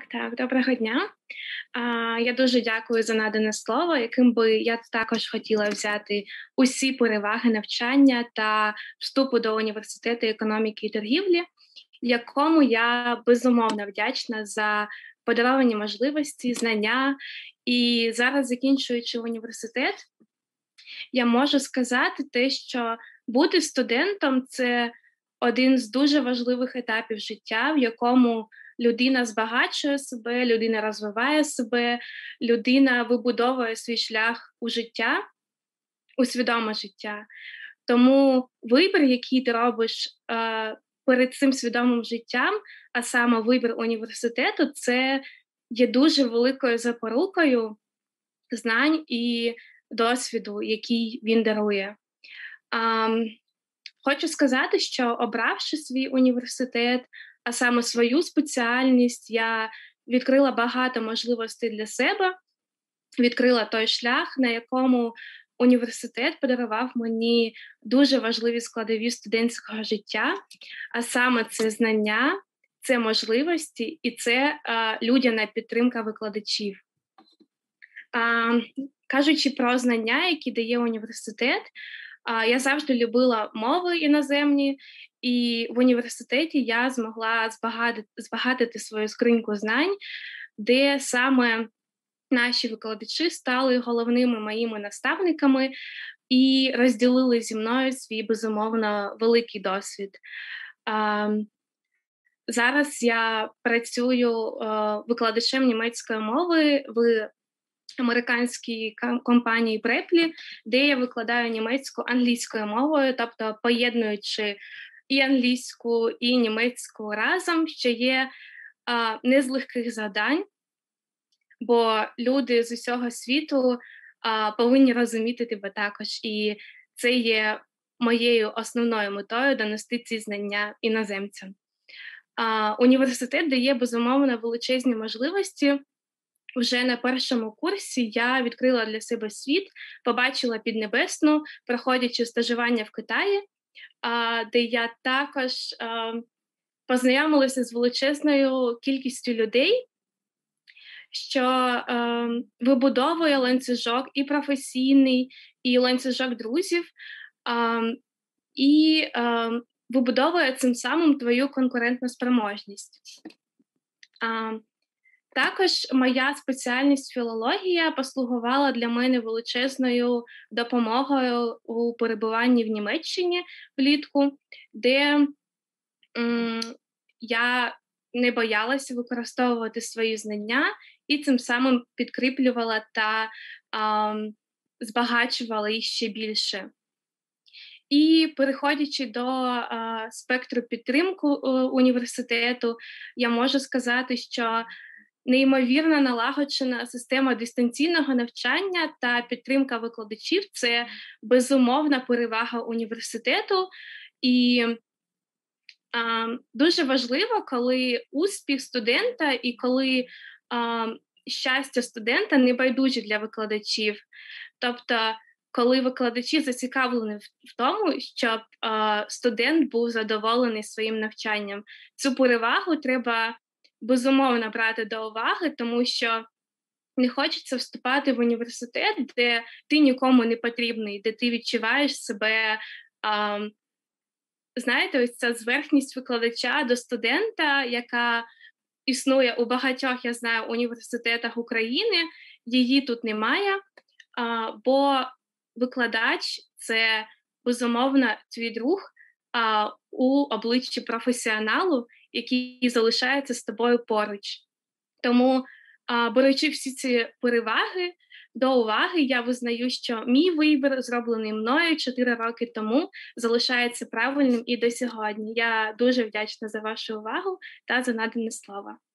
Так, доброго дня. Я дуже дякую за надане слово, яким би я також хотіла взяти усі переваги навчання та вступу до університету економіки і торгівлі, якому я безумовно вдячна за подаровані можливості, знання. І зараз, закінчуючи університет, я можу сказати те, що бути студентом це один з дуже важливих етапів життя, в якому людина збагачує себе, людина розвиває себе, людина вибудовує свій шлях у життя, у свідоме життя. Тому вибір, який ти робиш перед цим свідомим життям, а саме вибір університету, це є дуже великою запорукою знань і досвіду, який він дарує. Хочу сказати, що обравши свій університет, а саме свою спеціальність, я відкрила багато можливостей для себе, відкрила той шлях, на якому університет подарував мені дуже важливі складові студентського життя, а саме це знання, це можливості і це людяна підтримка викладачів. Кажучи про знання, які дає університет, я завжди любила мови іноземні, і в університеті я змогла збагатити свою скриньку знань, де саме наші викладачі стали головними моїми наставниками і розділили зі мною свій, безумовно, великий досвід. Зараз я працюю викладачем німецької мови в американській компанії Preply, де я викладаю німецьку англійською мовою, тобто поєднуючи і англійську, і німецьку разом, що є не з легких завдань, бо люди з усього світу повинні розуміти тебе також. І це є моєю основною метою — донести ці знання іноземцям. Університет дає, безумовно, величезні можливості. Вже на першому курсі я відкрила для себе світ, побачила Піднебесну, проходячи стажування в Китаї, де я також познайомилася з величезною кількістю людей, що вибудовує ланцюжок і професійний, і ланцюжок друзів, і вибудовує цим самим твою конкурентну спроможність. Також моя спеціальність філологія послугувала для мене величезною допомогою у перебуванні в Німеччині влітку, де я не боялася використовувати свої знання і цим самим підкріплювала та збагачувала їх ще більше. І переходячи до спектру підтримки університету, я можу сказати, що неймовірно налагоджена система дистанційного навчання та підтримка викладачів – це безумовна перевага університету. І дуже важливо, коли успіх студента і коли щастя студента не байдужі для викладачів. Тобто, коли викладачі зацікавлені в тому, щоб студент був задоволений своїм навчанням. Цю перевагу треба безумовно брати до уваги, тому що не хочеться вступати в університет, де ти нікому не потрібний, де ти відчуваєш себе, знаєте, ось ця зверхність викладача до студента, яка існує у багатьох, я знаю, університетах України, її тут немає, бо викладач – це, безумовно, твій друг у обличчі професіоналу, який залишається з тобою поруч. Тому, беручи всі ці переваги до уваги, я визнаю, що мій вибір, зроблений мною 4 роки тому, залишається правильним і до сьогодні. Я дуже вдячна за вашу увагу та за надане слово.